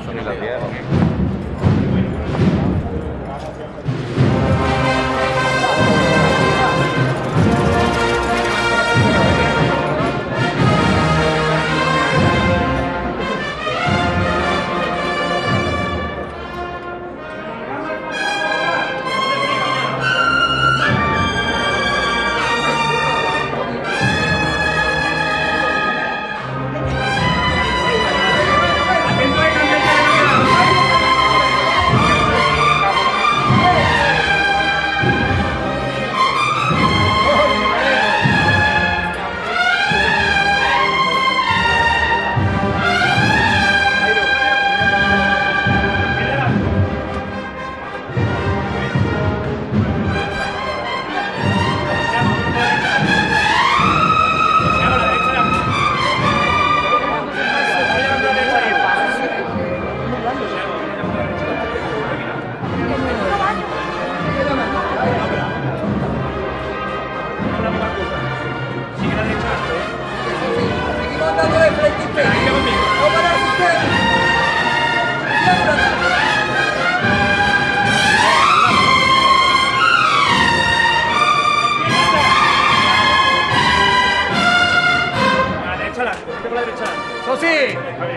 Sosi.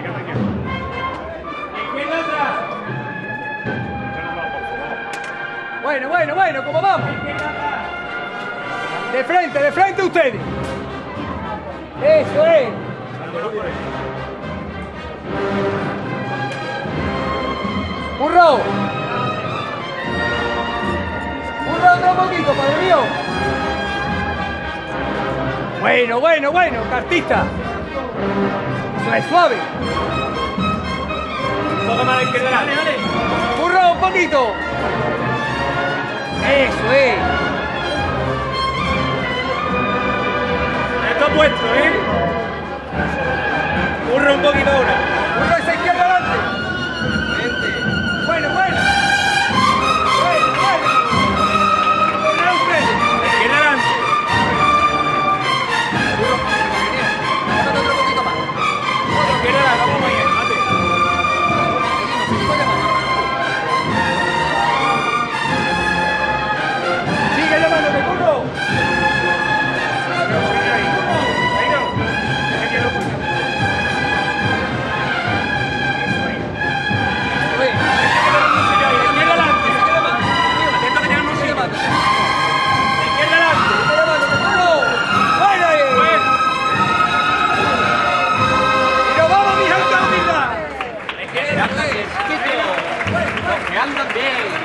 Bueno, ¿cómo vamos? De frente ustedes. Eso es. Burro. Burro, otro poquito, Padre mío. Bueno, cartista. Eso es suave. Un poco más a la izquierda. Dale. Burro, un poquito. Eso es. Esto es vuestro, ¿eh? Burro un poquito ahora. Burro esa izquierda adelante. Bueno. Burro ustedes. Izquierda adelante. Otro poquito más. Izquierda adelante, vamos ahí, mate. Sigue llamándome, burro. Que andan bien.